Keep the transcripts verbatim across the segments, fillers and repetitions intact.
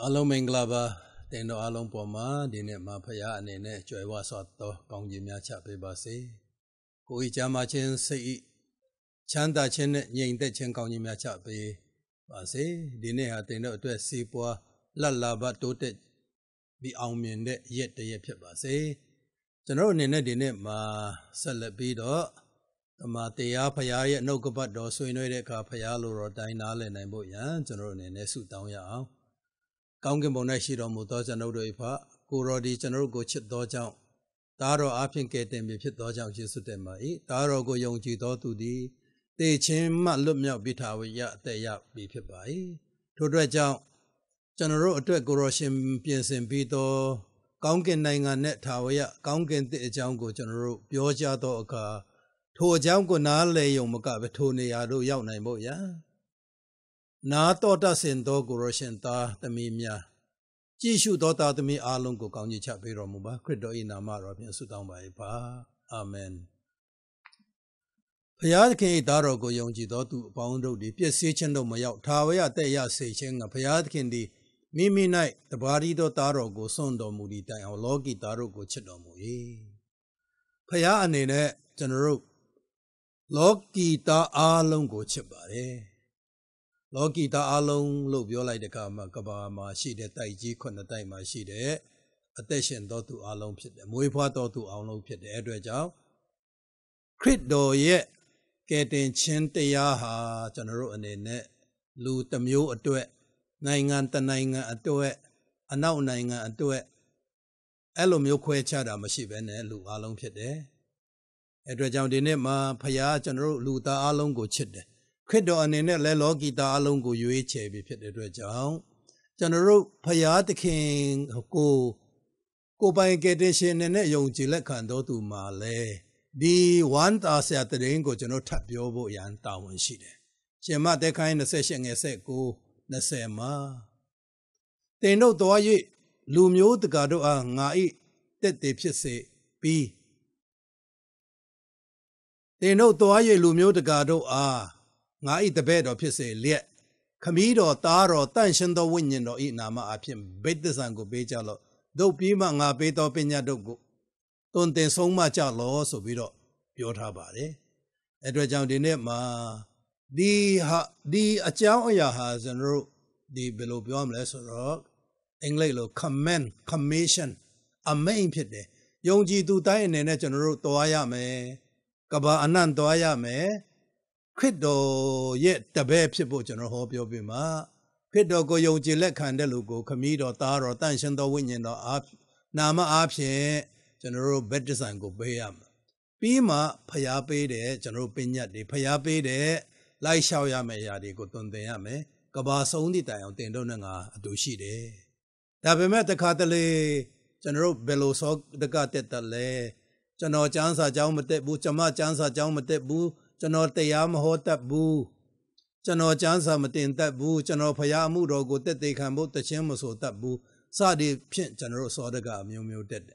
Along Menglaba, then no along Poma, dinner Mapaya and in Joy was at the Gongimia Chape Basi. Huijamachin say Chanda Chen Yin de Chen Gongimia Chape Basi, dinner had no to a seapoa, la laba tote be auminde yet the Yep Basi. General Nina dinner ma celebido. Matea Paya no gobat do so in a capayalo or dinal and Boyan, General Nesu down ya. Counting Bonashi or Mutos and Odoipa, Kurodi General go chit dojang. Taro apin get them if it dojang Jesutema, Taro go young Jito to the they chin mat lumia bita ya they ya be pipai. To dredge out General to a Goroshim Piensen Pito, Counting Nanga net tower, Counting the Jango General, Bioja doka. To Jango na lay yung magabe Tony Ado yaw na mo ya. Na tota sendo Goroshenta the mimia. Jishu dota to me along go county chapiro muba, credo in Amara Sudan by pa. Amen. Payadkin Daro go young Jido to Poundo di Piesachendo Mayao Tawaya de ya Sachin a Payadkin di Mimi night the body do Daro go sondo mudita or logi Daro go chidomo. Payanine General. Loki ta along go chibare. Loki ta along look you like the kama kabama she de taiji con the time she de attention do to along pit the muipa do to along pit the edwajao. Crit do yet getting chinte yaha general and in it lu tamu a do it nine and the nine a do it a now nine a do it. Elomio quechada machine and lu along pit there. Edwajam dinner ma paya general luta along go chid. Credo and in it le logita along go you each be pit edwajam. General paya the king go go by getting in it young gilekando to male. The one as at the ring go general tap yobo yan town shide. Shema de kind of session as a go the same. They know do I lumio the gado a ngai that they say be. They know to I lumio the gado ah, I eat the bed of his let. Camido, taro, tension the winning or eat nama apim, bed the sango bejalo, do pima nga beto pina dogo. Don't think so much at law, so we don't piota body. Edward John dinner ma the ha the achaoya has and rope the below beyond less rock. English command, commission, a main pit. Young G do die in a general to I am. Kaba anan doaya me, Credo yet the babe people general hope you be ma. Credo go yo gillet candelugo, comido taro, tension the winning or up, nama apye, general bedesan go bayam. Pima, payape de, general pinya de, payape de, lai shao yame yadi go tunde yame, Kaba sondi tayo, tendonanga, adushi de. Tabe met the catale, general bellow sock the catale. Chano chansa jaumate bu chama chansa jaumate bu chano teyam hota bu chano chansa matin tat bu chano paya mu ro go tet te khan bo ta chin mo so tat bu sa di phit chano so da ka myo myo tet de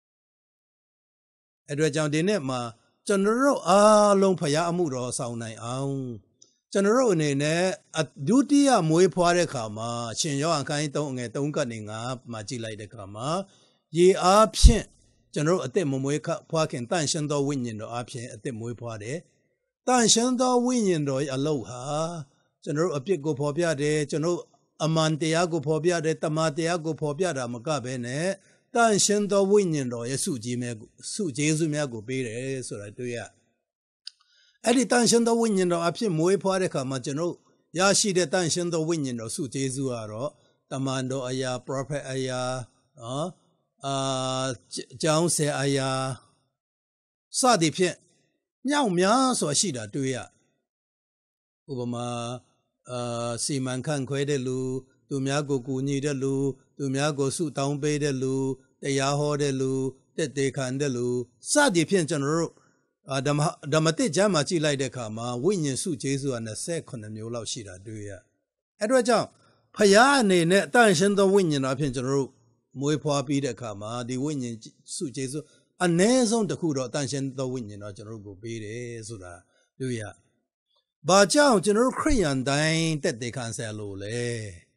atwa jaung din ne ma chano ro a long paya amu ro saung nai aung chano ro ane ne dutiya mwe phwa de kha ma shin yaw an khain tong nge tong kat ni nga ma ji lai de kha ma ye a phit General at the Momoka parking tension the winning or option at the Moy party. Tension the winning or aloha. General a pig go popia de General Amanteago popia de Tamateago popia da Macabene. Tension the winning or a suji su jesumago bere, so I do ya. At the tension the winning or option Moy party come, General Yashi the tension the winning or su jesuaro, Tamando aya, proper aya, ah. Uh, John say I saw the pin. Young meow so she da do ya. Ubama, uh, Seaman can quay the loo, do miago guni the loo, do miago suit down bay the loo, the yaho the loo, that they can the loo. Saw the pin general. Uh, the mate jamachi like the kama, winning suit Jesu and the second and you love she da do ya. Edward John, Payane net tension the winning up in general. Moy papi de kama, the winning suit Jesu, a nason the kudo, tension the winning or general go be de suda, do ya. But John general Korean dying that they can say lole.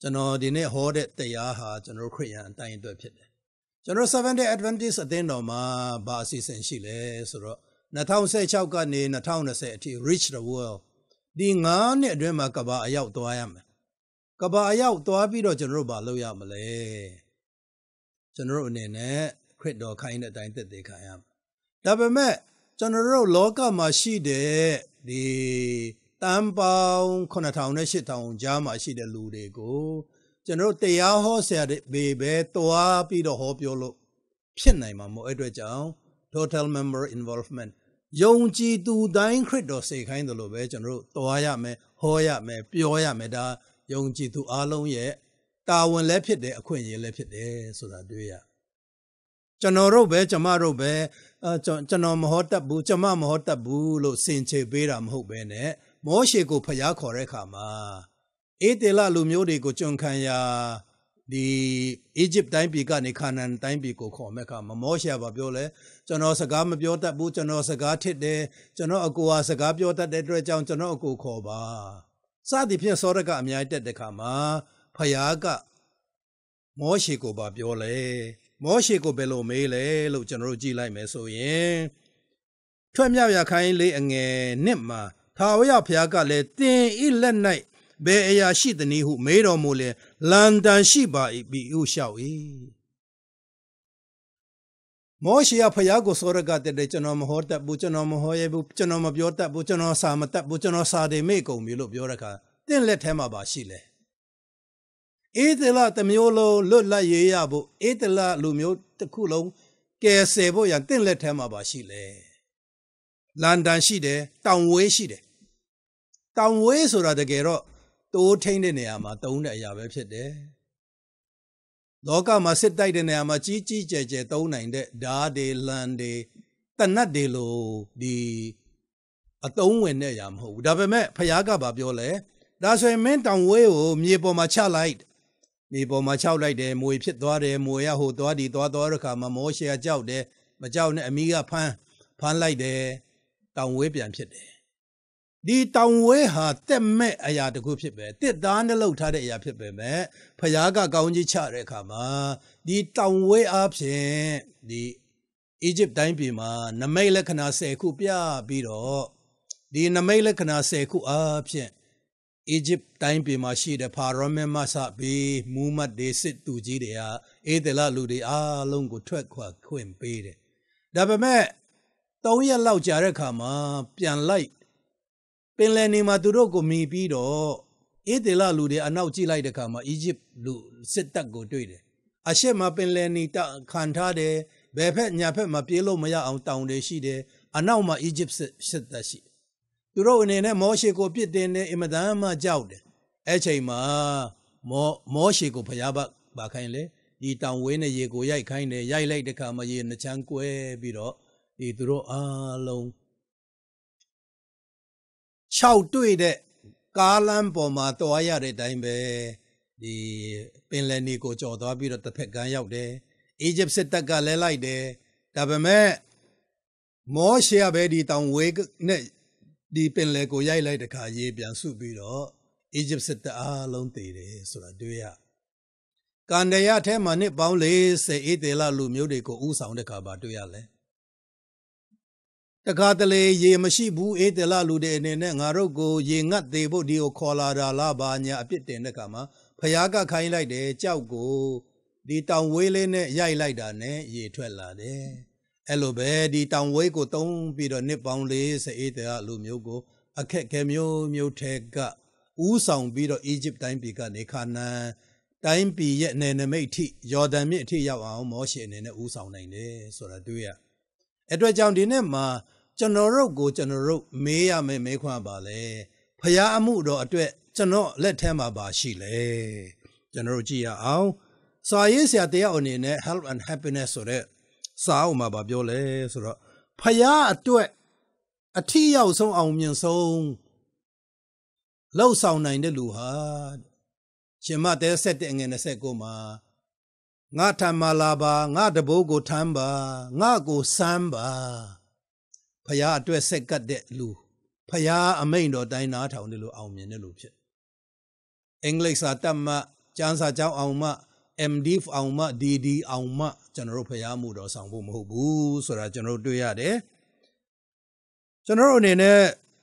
General Dine Horde Teyaha, General Korean, Dying to Pit. General Seven Day Adventist at the end of my basis and Chile, so Natown say Chowgani, Natown say reach the world. The Nan Dreamer Kaba Ayau to I am. Kaba Ayau to Abido General Baloya Malay. General Nene, Credo kind of dying that they can am. Double me, General Loka Mashide, the Tampao, Conatown, Shitown, Jama, she the Lude go. General Teyaho said, Baby, Toa, Pido Hope Yolo, Pianima, Mo Edward total member involvement. Yongji do dying credo say kind of lobe, General Toya me, Hoya me, Pioya me da, Yongji to Alon ye, Tawon lepit de, a queen ye lepit de, so that do ya. Janoro be, Jamaro be, Janom hota bu, Jamam hota bu, lo sinche beram hope bene, Moshe go paya korekama. Etela lumyodi go chunkanya, the Egypt time began a canon time biko comeka, Moshe babiole, Jano sagama biota bu, Jano sagati de, Jano agua sagabiota de drejan, Jano go koba. Sadi pia soraga amiate de kama, payaga, Moshe go babiole. Moshe go below mele, lo general G like meso yen. Twamya kindly and a nimma, Tawaya Piaga le tin ill night, be a sheet the knee who made or mole, land and shiba it be you shall e. Moshe Payago Soraga de Genoma Horta, Buchanom Hoye, Buchanom of Yota, Buchano Samata, Buchano Sade Mako, Milo Bioraka, then let him about Chile. Etela Tamiolo, Lula Yabo, Etela Lumio, the Kulo, Gay Sebo, and then let him about Chile. Landan Shide, Town Way Shide. Town Way so that the Gero, to obtain the Neama, don't I have it. Loka must sit died in Nama, Chichi, Jeje, Tona in the Da de Lande, Tanadelo, the Aton ne Yam ho. Dabeme, Payaga Babiole. That's why I meant on way, Miebo Machalite. Miebo Machalite, Mui Pit Dore, Moya ho Dodi Dodoraka, Mamosha Jow de, Majaw Amiga Pan, Pan like de, down Wibian Pit. The town way had them met a yard of good people. Did down the low tide a people, Payaga Gaunji Charekama, the town way up, the Egypt time pima, Namela cana say Kupia, Bido, the Namela cana say Ku up, Egypt time pima she the parame masa be, Muma de sit to Jidea, Edela Ludi, ah, longo track quim paid. Dabba me, don't you allow Jarekama, pian light. Penlani Maduro mi bido, Edela Lude, and now G like the Kama, Egypt lu sit that go to it. Ashema Penlani cantade, Bepet Nyapet Mapilo Maya on town de Shide, and now my Egypt sit that she. Duro in a Moshe go pit in the Imadama Jowd. Echema, Moshe go Payaba, Bakindly, the town winner ye go yai kind of yai like the Kama ye in the Chanque bido, the Duro alone. Chow do it, Garland Boma, Toya de Dime, the Penlani go Joda bit of the Pegan out there. Egypt set the gale like there. Dabame more share bedi town wake, the Penlego yai like the Kaye Bian Subido. Egypt set the alone tea, so I do ya. Kandaya temani boundless say it de la lumico usound the caba do ya le. The Catale ye Mashibu ate the la lude and Narogo ye not the bodio colada la banya a pit in the kama, Payaga kind like de Chaugo, the town wailing yai like that, ye twella de. Elobe, the town wake don't be the nip boundly say it the lumiogo, a cat cameo mutega, Usound be the Egypt time began a cana, time be yet nene make tea, Jordan me tea yaw motion in the Usound name, so I do ya. Edward John Dinema. General go general, may I may make one ballet. Paya amudo at it, General let him about Chile. General Gia ow. So I is at the only health and happiness or it. Sao ma babiole, so Paya at it. A tea out so on your song. Low sound in the luhad. Shemate setting in a segoma. Ngata malaba, ngata bogo tamba, ngago samba. Paya to a second de lu. Paya a main or dina town the lu almian the loop. English are tamma ကျန်းစာကြောင်းအောင်မှ M D အောင်မှ D D အောင်မှကျွန်တော်တို့ဖျားမှုတော်ဆောင်ဖို့မဟုတ်ဘူးဆိုတာကျွန်တော်တို့တွေ့ရတယ်ကျွန်တော်တို့အနေနဲ့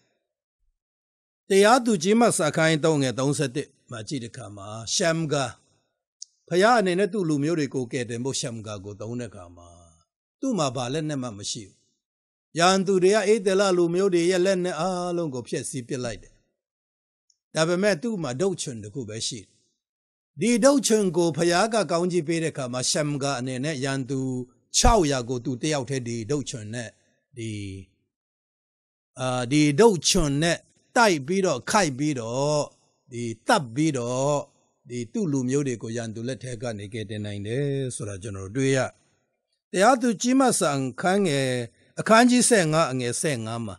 တရားသူကြီးမှစာခိုင်းတော့ငယ်၃၁မှာကြည့်တဲ့အခါမှာရှမ်ဂါဖျားအနေနဲ့သူ့လူမျိုးတွေကိုကယ်တင်ဖို့ရှမ်ဂါကိုသုံးတဲ့အခါမှာသူ့မှာဘာလက်နဲ့မှမရှိဘူးရန်သူတွေကအေးတယ်လားလူမျိုးတွေရဲ့လက်နဲ့အားလုံးကိုဖျက်ဆီးပစ်လိုက်တယ်ဒါပေမဲ့သူ့မှာဒုတ်ချွန်တခုပဲရှိဒီဒုတ်ချွန်ကိုဖျားကကောင်းကြီးပေးတဲ့အခါမှာရှမ်ဂါအနေနဲ့ရန်သူ၆ရာကိုသူတယောက်တည်းဒီဒုတ်ချွန်နဲ့ဒီအာဒီဒုတ်ချွန်နဲ့တိုက်ပြီးတော့ခိုက်ပြီးတော့ဒီတပ်ပြီးတော့ဒီသူ့လူမျိုးတွေကိုရန်သူလက်ထက်ကနေကယ်တင်နိုင်တယ်ဆိုတာကျွန်တော်တွေ့ရတရားသူကြီးမဆန်ခန်းငယ်အခန်းကြီး၁၅အငယ်၁၅မှာ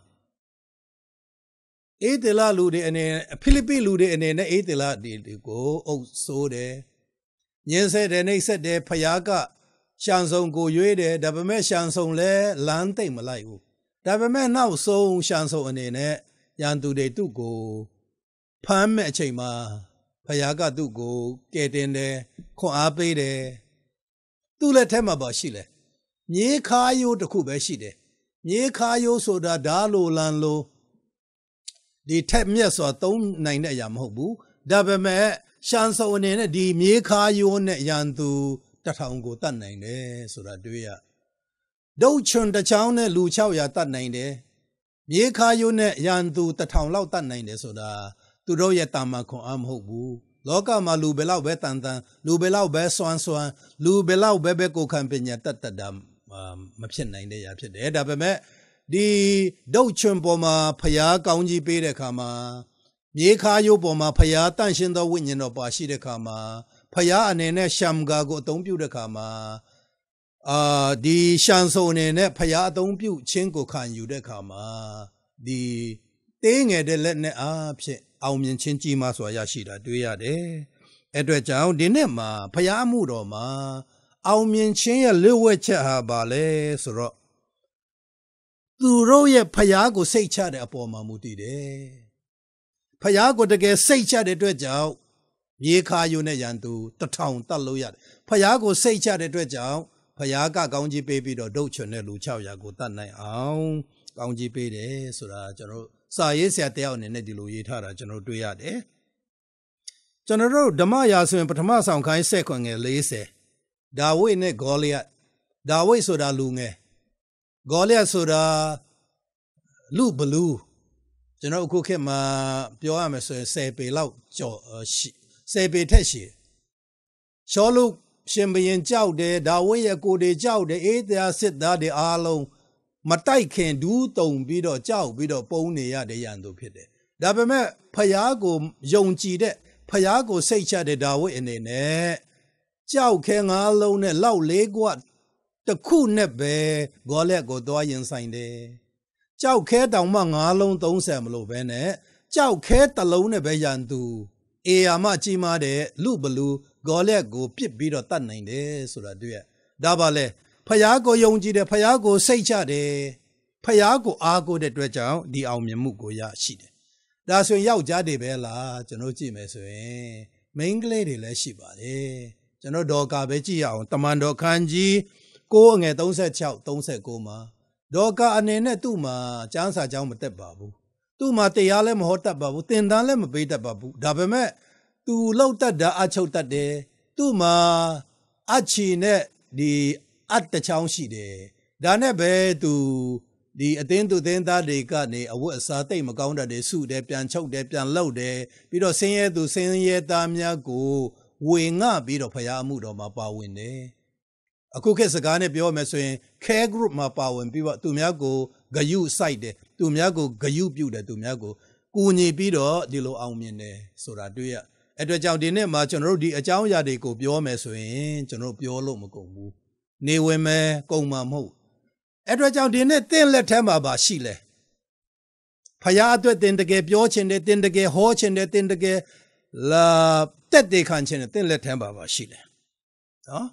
အေဒလာလူတွေအနေနဲ့ဖိလိပ္ပိလူတွေအနေနဲ့အေဒလာတွေကိုအုပ်ဆိုးတယ်ညင်းဆက်တယ်နှိပ်ဆက်တယ်ဖျားကရှန်ဆုံကိုရွေးတယ်ဒါပေမဲ့ရှန်ဆုံလဲလမ်းသိမ့်မလိုက်ဘူးဒါပေမဲ့နောက်ဆုံးရှန်ဆုံအနေနဲ့ရန်သူတွေသူ့ကိုဖမ်းမဲ့အချိန်မှာဖျားကသူ့ကိုကယ်တင်တယ်ခွန်အားပေးတယ်သူ့လက်ထက်မှာပါရှိလဲမြေခါယိုးတစ်ခုပဲရှိတယ်မြေခါယိုးဆိုတာဓာလိုလန်လိုဒီထက်မြက်စွာသုံးနိုင်တဲ့အရာမဟုတ်ဘူးဒါပေမဲ့ရှန်ဆုံအနေနဲ့ဒီမြေခါယိုးနဲ့ရန်သူတထောင်ကိုတတ်နိုင်တယ်ဆိုတာတွေ့ရဒုတ်ချွန်တစ်ချောင်းနဲ့လူ၆ရာတတ်နိုင်တယ်မြေခါယိုးနဲ့ရန်သူတထောင်လောက်တတ်နိုင်တယ်ဆိုတာသူတို့ရဲ့တာမန်ခွန်အားမဟုတ်ဘူးလောကမှာလူဘယ်လောက်ပဲတန်တန်လူဘယ်လောက်ပဲစွမ်းစွမ်းလူဘယ်လောက်ပဲပဲကိုခံပညာတတ်တတ်တာမဖြစ်နိုင်တဲ့အရာဖြစ်တယ်ဒါပေမဲ့ဒီဒုတ်ချွန်ပေါ်မှာဖျားကောင်းကြီးပေးတဲ့အခါမှာမြေခါယိုးပေါ်မှာဖျားတန့်ရှင်းသောဝိညာဉ်တော်ပါရှိတဲ့အခါမှာဖျားအနေနဲ့ရှမ်ဂါကိုအသုံးပြုတဲ့အခါမှာအာဒီရှန်ဆုံအနေနဲ့ဖျားအသုံးပြုခြင်းကိုခံယူတဲ့အခါမှာဒီတေးငယ်တဲ့လက်နဲ့အားဖြင့်အောင်မြင်ခြင်းကြီးမားစွာရရှိတာတွေ့ရတယ်အဲ့အတွက်ကြောင့်ဒီနေ့မှာဖျားမှုတော်မှာအောင်မြင်ခြင်းရဲ့လျှို့ဝှက်ချက်ဟာဘာလဲဆိုတော့သူတို့ရဲ့ဖျားကိုစိတ်ချတဲ့အပေါ်မှာမူတည်တယ်ဖျားကိုတကယ်စိတ်ချတဲ့အတွက်ကြောင့်မြေခါယိုနဲ့ရန်သူတထောင်တတ်လို့ရတယ်ဖျားကိုစိတ်ချတဲ့အတွက်ကြောင့်ဖျားကကောင်းကြီးပေးပြီးတော့ဒုတ်ချွန်တဲ့လူ၆ရာကိုတတ်နိုင်အောင်ကောင်းကြီးပေးတယ်ဆိုတာကျွန်တော်စာရေးဆရာတယောက်အနေနဲ့ဒီလိုရေးထားတာကျွန်တော်တွေ့ရတယ်ကျွန်တော်တို့ဓမ္မရာဆိုရင်ပထမဆောင်ခိုင်း၁၀ငယ်၄၀ဒါဝိဒ်နဲ့ဂေါလိယဒါဝိဒ်ဆိုတာလူငယ်ဂေါလိယဆိုတာလူဘလူးကျွန်တော်အခုခေတ်မှာပြောရမယ်ဆိုရင်၁၀ပေလောက်ကျော်ရှိ၁၀ပေထက်ရှိရှောလုရှင်ဘရင်ကြောက်တယ်ဒါဝိဒ်ရဲ့ကိုယ်တွေကြောက်တယ်အေးတရားစစ်သားတွေအားလုံးမတိုက်ခင်ဒူးတုံပြီးတော့ကြောက်ပြီးတော့ပုံနေရတဲ့ရန်သူဖြစ်တယ်ဒါပေမဲ့ဖျားကိုယုံကြည်တဲ့ဖျားကိုစိတ်ချတဲ့ဒါဝိဒ်အနေနဲ့ကြောက်ခဲငါးလုံးနဲ့လောက်လေးကွတခုနဲ့ပဲဂေါလိယကိုသွားရင်ဆိုင်တယ်ကြောက်ခဲတောင်မှငါးလုံးသုံးဆယ်မလို့ပဲနဲ့ကြောက်ခဲတစ်လုံးနဲ့ပဲရန်သူအေယာမကြီးမားတဲ့လူဘလူဂေါလိယကိုပစ်ပြီးတော့တတ်နိုင်တယ်ဆိုတာတွေ့ရဒါပါလေဖျားကိုယုံကြည်တယ်ဖျားကိုစိတ်ချတယ်ဖျားကိုအားကိုးတဲ့အတွက်ကြောင့်ဒီအောင်မြင်မှုကိုရရှိတယ်ဒါဆိုရင်ယောက်ျားတွေပဲလားကျွန်တော်ကြည့်မယ်ဆိုရင်မိန်းကလေးတွေလည်းရှိပါတယ်ကျွန်တော်ဒေါ်ကာပဲကြည့်ရအောင်တမန်တော်ခန်းကြီးကိုအငယ်၃၆ ၃၉မှာဒေါ်ကာအနေနဲ့သူ့မှာကျမ်းစာကြောင်းမတက်ပါဘူးသူ့မှာတရားလည်းမဟောတတ်ပါဘူးသင်တန်းလည်းမပေးတတ်ပါဘူးဒါပေမဲ့သူလောက်တတ်တာအချုပ်တတ်တယ်သူ့မှာအချီနဲ့ဒီအတ်တချောင်းရှိတယ်ဒါနဲ့ပဲသူဒီအသင်းသူသင်းသားတွေကနေအဝတ်အစားတိတ်မကောင်းတတ်တယ်စုတယ်ပြန်ချုပ်တယ်ပြန်လှုပ်တယ်ပြီးတော့ဆင်းရဲသူဆင်းရဲသားများကိုဝေငှပြီးတော့ဖျားအမှုတော်မှာပါဝင်တယ်အခုခေတ်စကားနဲ့ပြောမယ်ဆိုရင် care group မှာပါဝင်ပြီးတော့သူများကိုဂယုစိုက်တယ်သူများကိုဂယုပြုတယ်သူများကိုကူညီပြီးတော့ဒီလိုအောင်မြင်တယ်ဆိုတာတွေ့ရအဲ့အတွက်ကြောင့်ဒီနေ့မှာကျွန်တော်တို့ဒီအကြောင်းအရာတွေကိုပြောမယ်ဆိုရင်ကျွန်တော်တို့ပြောလို့မကုန်ဘူးနေဝင်မယ်ကုန်မှာမဟုတ်အဲ့အတွက်ကြောင့်ဒီနေ့သင်လက်ထဲမှာပါရှိလဲဖယားအတွက်တင်တကယ်ပြောချင်တယ်တင်တကယ်ဟောချင်တယ်တင်တကယ်လာတက်တေခံချင်တယ်သင်လက်ထဲမှာပါရှိလဲနော်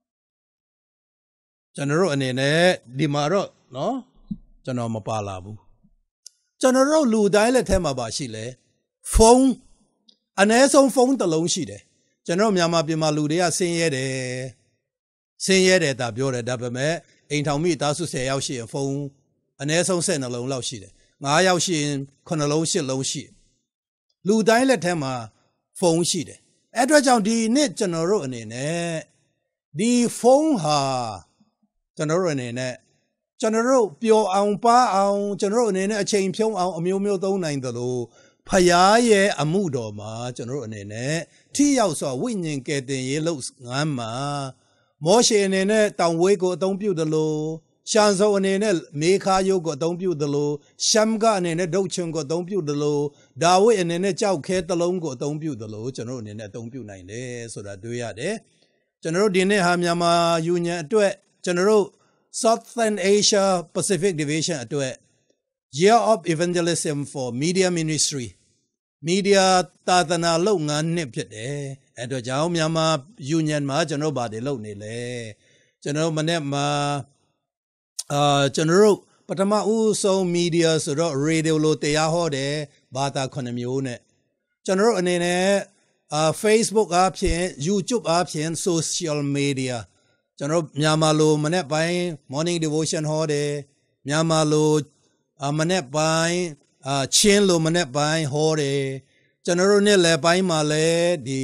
ကျွန်တော်တို့အနေနဲ့ဒီမှာတော့နော်ကျွန်တော်မပါလာဘူးကျွန်တော်တို့လူတိုင်းလက်ထဲမှာပါရှိလဲဖုန်းအနည်းဆုံးဖုန်းတစ်လုံးရှိတယ်ကျွန်တော်မြန်မာပြည်မှာလူတွေကဆင်းရဲတယ်ဆင်းရဲတယ်ဒါပြောတယ်ဒါပေမဲ့အိမ်ထောင်မိသားစုဆယ်ယောက်ရှိရင်ဖုန်းအနည်းဆုံး၁၂လုံးလောက်ရှိတယ်ငါးယောက်ရှိရင်ခုနှစ်လုံးရှစ်လုံးရှိလူတိုင်းလက်ထဲမှာဖုန်းရှိတယ်အဲ့အတွက်ကြောင့်ဒီနေ့ကျွန်တော်တို့အနေနဲ့ဒီဖုန်းဟာကျွန်တော်တို့အနေနဲ့ကျွန်တော်တို့ပျော်အောင်ပါအောင်ကျွန်တော်တို့အနေနဲ့အချိန်ဖြုံးအောင်အမျိုးမျိုးသုံးနိုင်သလိုဖယားရဲ့အမှုတော်မှာကျွန်တော်တို့အနေနဲ့ထိရောက်စွာဝိညာဉ်ကယ်တင်ရေးလုပ်ငန်းမှာမောရှေအနေနဲ့တောင်ဝေးကိုအသုံးပြုသလိုရှန်စုံအနေနဲ့မေခါယုတ်ကိုအသုံးပြုသလိုရှမ်ကအနေနဲ့ဒုတ်ချွန်ကိုအသုံးပြုသလိုဒါဝိအနေနဲ့ကြောက်ခဲတလုံးကိုအသုံးပြုသလိုကျွန်တော်တို့အနေနဲ့အသုံးပြုနိုင်တယ်ဆိုတာတွေ့ရတယ်ကျွန်တော်တို့ဒီနေ့ဟာမြန်မာယူနီယံအတွက်ကျွန်တော်တို့ Southern Asia Pacific Division အတွက် Year of Evangelism for Media Ministry Media သာသနာလုပ်ငန်းနှစ်ဖြစ်တယ်အဲ့တော့ကြောင့်မြန်မာယူနီယံမှာကျွန်တော်ဘာတွေလုပ်နေလဲကျွန်တော်မနေ့မှာအာကျွန်တော်တို့ပထမဦးဆုံး media ဆိုတော့ radio လို့တရားဟောတယ်ဘာသာခုနှစ်မျိုးနဲ့ကျွန်တော်တို့အနေနဲ့အာ Facebook အပြင် YouTube အပြင် social media ကျွန်တော်မြန်မာလိုမနေ့ပိုင်း morning devotion ဟောတယ်မြန်မာလိုမနေ့ပိုင်းအာချင်းလိုမနေ့ပိုင်းဟောတယ်ကျွန်တော်တို့နေ့လယ်ပိုင်းမှာလည်းဒီ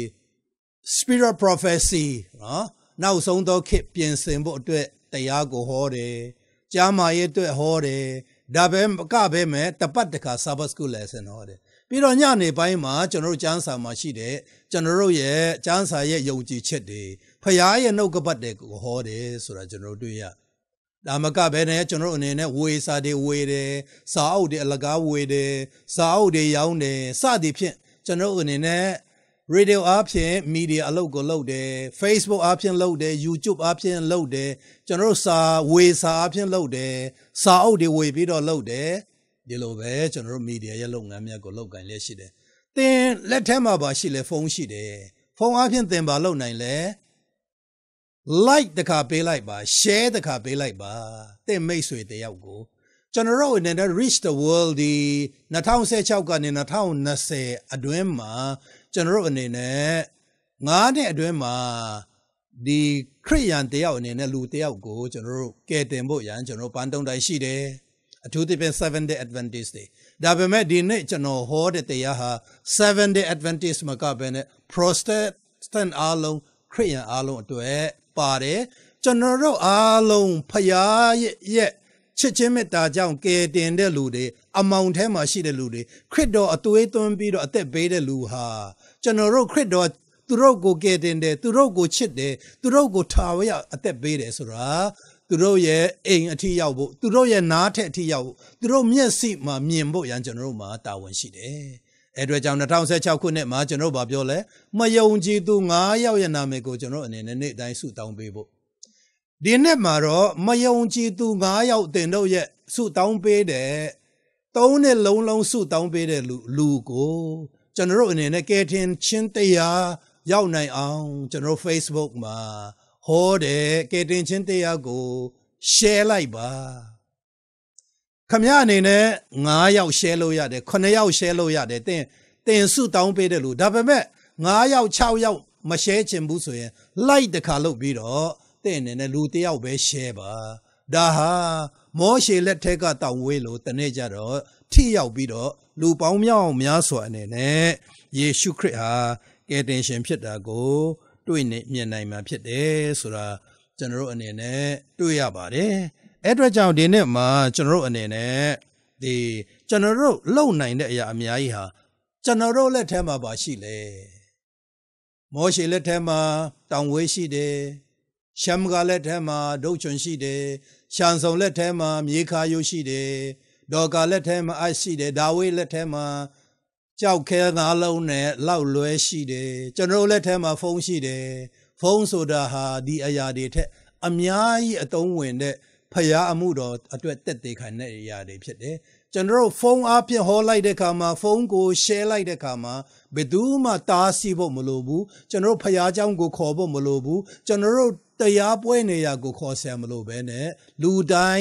spirit prophecy နော်နောက်ဆုံးတော့ခေတ်ပြင်ဆင်ဖို့အတွက်တရားကိုဟောတယ်ကျမ်းမာရေးအတွက်ဟောတယ်ဒါပဲကပဲမဲ့တပတ်တခါ Sabbath school lesson ဟောတယ်ပြီးတော့ညနေပိုင်းမှာကျွန်တော်တို့ကျမ်းစာမှာရှိတဲ့ကျွန်တော်တို့ရဲ့ကျမ်းစာရဲ့ယုံကြည်ချက်တွေဖခင်ရဲ့နှုတ်ကပတ်တွေကိုဟောတယ်ဆိုတာကျွန်တော်တို့တွေ့ရဒါမကပဲနဲ့ကျွန်တော်တို့အနေနဲ့ဝေစာတွေဝေတယ်စာအုပ်တွေအလကားဝေတယ်စာအုပ်တွေရောင်းတယ်စသည်ဖြင့်ကျွန်တော်တို့အနေနဲ့ radio အပြင် media အလုပ်ကိုလုပ်တယ် Facebook အပြင်လုပ်တယ် YouTube အပြင်လုပ်တယ်ကျွန်တော်တို့စာဝေစာအပြင်လုပ်တယ်စာအုပ်တွေဝေပြီးတော့လုပ်တယ်ဒီလိုပဲကျွန်တော်တို့ media ရဲ့လုပ်ငန်းများကိုလုပ်ကိုင်လျက်ရှိတယ်သင်လက်ထဲမှာပါရှိလဲဖုန်းရှိတယ်ဖုန်းအပြင်သင်ပါလုပ်နိုင်လဲ like တခါပေးလိုက်ပါ share တခါပေးလိုက်ပါသင်မိတ်ဆွေတယောက်ကိုကျွန်တော်တို့အနေနဲ့ reach the world ဒီ၂၀၁၆ကနေ၂၀၂၀အတွင်းမှာကျွန်တော်တို့အနေနဲ့ငါးနှစ်အတွင်းမှာဒီခရစ်ယာန်တယောက်အနေနဲ့လူတယောက်ကိုကျွန်တော်တို့ကယ်တင်ဖို့ရန်ကျွန်တော်ပန်းတုံတိုင်းရှိတယ်အထူးသဖြင့် seven day Adventist တွေဒါပေမဲ့ဒီနေ့ကျွန်တော်ဟောတဲ့တရားဟာ seven day Adventist မကဘဲနဲ့ Protestant အားလုံးခရစ်ယာန်အားလုံးအတွက်ပါတယ်ကျွန်တော်တို့အားလုံးဖယားရဲ့ချစ်ချင်းမေတ္တာကြောင့်ကယ်တင်တဲ့လူတွေအမောင်ထဲမှာရှိတဲ့လူတွေခရစ်တော်အသွေးသွင်းပြီးတော့အသက်ပေးတဲ့လူဟာကျွန်တော်တို့ခရစ်တော်သူတို့ကိုကယ်တင်တယ်သူတို့ကိုချစ်တယ်သူတို့ကိုထာဝရအသက်ပေးတယ်ဆိုတာသူတို့ရဲ့အိမ်အထိရောက်ဖို့သူတို့ရဲ့နားထက်အထိရောက်ဖို့သူတို့မျက်စိမှာမြင်ဖို့ရန်ကျွန်တော်တို့မှာတာဝန်ရှိတယ်အဲ့အတွက်ကြောင့်၂၀၁၆ခုနှစ်မှာကျွန်တော်တို့ပြောလဲမယုံကြည်သူ၅ယောက်ရဲ့နာမည်ကိုကျွန်တော်အနေနဲ့နေ့တိုင်းဆုတောင်းပေးဖို့ဒီနေ့မှာတော့မယုံကြည်သူ၅ယောက်တင်တို့ရဲ့ဆုတောင်းပေးတဲ့သုံးနှစ်လုံးလုံးဆုတောင်းပေးတဲ့လူလူကိုကျွန်တော်တို့အနေနဲ့ကယ်တင်ချင်းတရားရောက်နိုင်အောင်ကျွန်တော် Facebook မှာဟောတယ်ကယ်တင်ချင်းတရားကို share လိုက်ပါခမရအနေနဲ့၅ယောက် share လို့ရတယ်ခုနှစ်ယောက် share လို့ရတယ်တင်တင်ဆုတောင်းပေးတဲ့လူဒါပေမဲ့၅ယောက်၆ယောက်မ share ချင်ဘူးဆိုရင် like တခါလုပ်ပြီးတော့တဲ့အနေနဲ့လူတယောက်ပဲ share ပါဒါဟာမောရှေလက်ထက်ကတောင်ဝေးလို့တနေ့ကြတော့ထိရောက်ပြီးတော့လူပေါင်းမြောက်များစွာအနေနဲ့ယေရှုခရစ်ဟာကယ်တင်ရှင်ဖြစ်တာကိုတွေ့နေမြင်နိုင်မှာဖြစ်တယ်ဆိုတာကျွန်တော်တို့အနေနဲ့တွေ့ရပါတယ်အဲ့အတွက်ကြောင့်ဒီနေ့မှာကျွန်တော်တို့အနေနဲ့ဒီကျွန်တော်တို့လုံနိုင်တဲ့အရာအများကြီးဟာကျွန်တော်တို့လက်ထဲမှာပါရှိလေမောရှေလက်ထဲမှာတောင်ဝေးရှိတယ်ရှမ်ကလက်ထဲမှာဒုတ်ချွန်ရှိတယ်ရှန်ဆုံလက်ထဲမှာမြေခါယုရှိတယ်ဒေါကာလက်ထဲမှာအရှိတယ်ဒါဝိလက်ထဲမှာကြောက်ခဲငါးလုံးနဲ့လောက်လွဲရှိတယ်ကျွန်တော်လက်ထဲမှာဖုန်းရှိတယ်ဖုန်းဆိုတာဟာဒီအရာတွေထက်အများကြီးအသုံးဝင်တဲ့ဖယားအမှုတော်အတွက်တက်သေးခံတဲ့အရာတွေဖြစ်တယ်ကျွန်တော်ဖုန်းအပြင်ဟောလိုက်တဲ့ခါမှာဖုန်းကို share လိုက်တဲ့ခါမှာဘယ်သူမှတားဆီးဖို့မလိုဘူးကျွန်တော်ဖယားเจ้าကိုခေါ်ဖို့မလိုဘူးကျွန်တော်တရားပွဲနေရာကိုခေါ်ဆရာမလို့ပဲနဲ့လူတိုင်း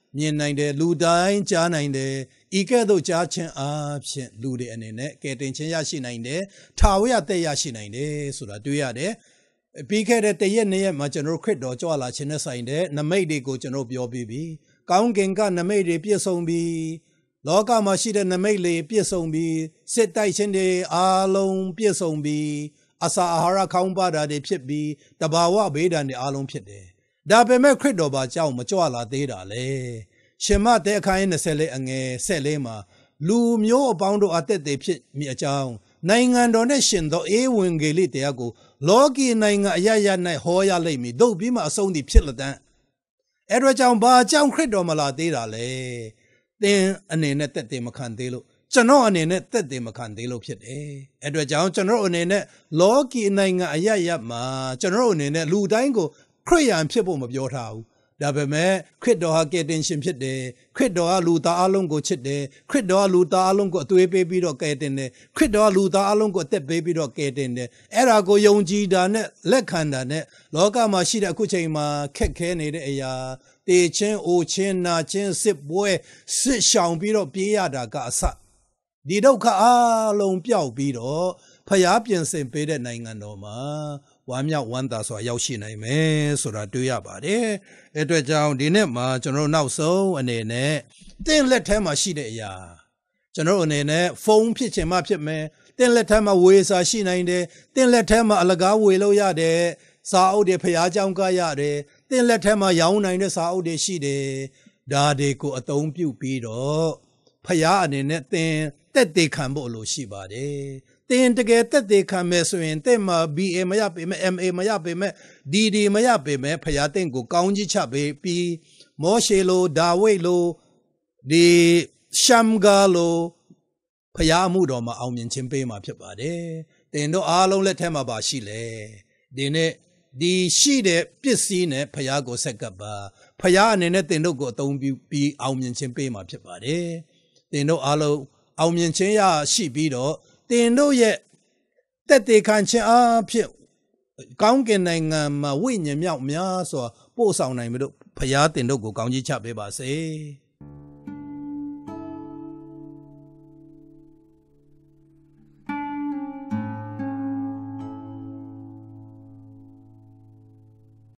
မြင်နိုင်တယ်လူတိုင်းကြားနိုင်တယ်ဤကဲ့သို့ကြားခြင်းအဖြစ်လူတွေအနေနဲ့ကယ်တင်ခြင်းရရှိနိုင်တယ်ထာဝရသက်ရရှိနိုင်တယ်ဆိုတာတွေ့ရတယ်ပြီးခဲ့တဲ့တရက်နေ့ရက်မှာကျွန်တော်ခရစ်တော်ကြွလာခြင်းနဲ့ဆိုင်တဲ့နမိတ်တွေကိုကျွန်တော်ပြောပြီးပြီကောင်းကင်ကနမိတ်တွေပြည့်စုံပြီးလောကမှာရှိတဲ့နမိတ်တွေပြည့်စုံပြီးစစ်တိုက်ခြင်းတွေအားလုံးပြည့်စုံပြီးအစာအာဟာရခေါင်းပါတာတွေဖြစ်ပြီးတဘာဝဘေးဒဏ်တွေအားလုံးဖြစ်တယ်ဒါပေမဲ့ခရစ်တော်ဘာကြောင့်မကြွလာသေးတာလဲရှင်မတဲ့အခန်းยี่สิบအငယ်สิบမှာလူမျိုးအပေါင်းတို့အသက်တွေဖြစ်မိအကြောင်းနိုင်ငံတော်နဲ့ရှင်သောဧဝံဂေလိတရားကိုလောကီနိုင်ငံအရရ၌ဟောရလိမ့်မည်တို့ပြီးမှအဆုံးသည့်ဖြစ်လက်တန်းအဲ့တော့ကြောင့်ဘာကြောင့်ခရစ်တော်မလာသေးတာလဲသင်အနေနဲ့သက်သေမခံသေးလို့ကျွန်တော်အနေနဲ့သက်သေမခံသေးလို့ဖြစ်တယ်အဲ့တော့ကြောင့်ကျွန်တော်အနေနဲ့လောကီနိုင်ငံအရရမှာကျွန်တော်အနေနဲ့လူတိုင်းကိုခရစ်ယာန်ဖြစ်ဖို့မပြောထားဘူးဒါပေမဲ့ခရစ်တော်ဟာကယ်တင်ရှင်ဖြစ်တယ်ခရစ်တော်ဟာလူသားအလုံးကိုချစ်တယ်ခရစ်တော်ဟာလူသားအလုံးကိုအသွေးပေးပြီးတော့ကယ်တင်တယ်ခရစ်တော်ဟာလူသားအလုံးကိုအသက်ပေးပြီးတော့ကယ်တင်တယ်အဲ့ဒါကိုယုံကြည်တာနဲ့လက်ခံတာနဲ့လောကမှာရှိတဲ့အခုချိန်မှာခက်ခဲနေတဲ့အရာတေချင်းအိုချင်းနာချင်းစစ်ပွဲစစ်ရှောင်ပြီးတော့ပြေးရတာကအစဒီဒုက္ခအလုံးပျောက်ပြီးတော့ဖျားပြင်ဆင်ပေးတဲ့နိုင်ငံတော်မှာဝမ်းမြောက်ဝမ်းသာစွာရောက်ရှိနိုင်မယ်ဆိုတာတွေ့ရပါတယ်အဲ့အတွက်ကြောင့်ဒီနေ့မှာကျွန်တော်နောက်ဆုံးအနေနဲ့တင့်လက်ထဲမှာရှိတဲ့အရာကျွန်တော်အနေနဲ့ဖုန်းဖြစ်ချင်မှဖြစ်မယ်တင့်လက်ထဲမှာဝေစာရှိနိုင်တယ်တင့်လက်ထဲမှာအလကားဝေလို့ရတယ်စာအုပ်တွေဖျားကြောင်းကရတယ်တင့်လက်ထဲမှာရောင်းနိုင်တဲ့စာအုပ်တွေရှိတယ်ဒါတွေကိုအသုံးပြုပြီးတော့ဖျားအနေနဲ့တင်တက်တေခံဖို့လို့ရှိပါတယ်တင်တကယ်တက်သေးခံမဲ့ဆိုရင်တဲ့မှာ B A မရပေမဲ့ M A မရပေမဲ့ D D မရပေမဲ့ဖယားတဲ့ကိုကောင်းကြီးချပေးပြီးမောရှေလိုဒါဝိတ်လိုဒီရှမ်ဂါလိုဖယားမှုတော်မှာအောင်မြင်ခြင်းပေးမှာဖြစ်ပါတယ်တင်တို့အားလုံးလက်ထက်မှာပါရှိလေဒီနေ့ဒီရှိတဲ့ပစ္စည်းနဲ့ဖယားကိုဆက်ကပ်ပါဖယားအနေနဲ့တင်တို့ကိုအသုံးပြုပြီးအောင်မြင်ခြင်းပေးမှာဖြစ်ပါတယ်တင်တို့အားလုံးအောင်မြင်ခြင်းရရှိပြီးတော့တင်တို့ရဲ့တက်တေခံခြင်းအဖြစ်ကောင်းကင်နိုင်ငံမှာဝိညာဉ်မြောက်များစွာပို့ဆောင်နိုင်ပြီလို့ဖယားတင်တို့ကိုကောင်းကြီးချပေးပါစေ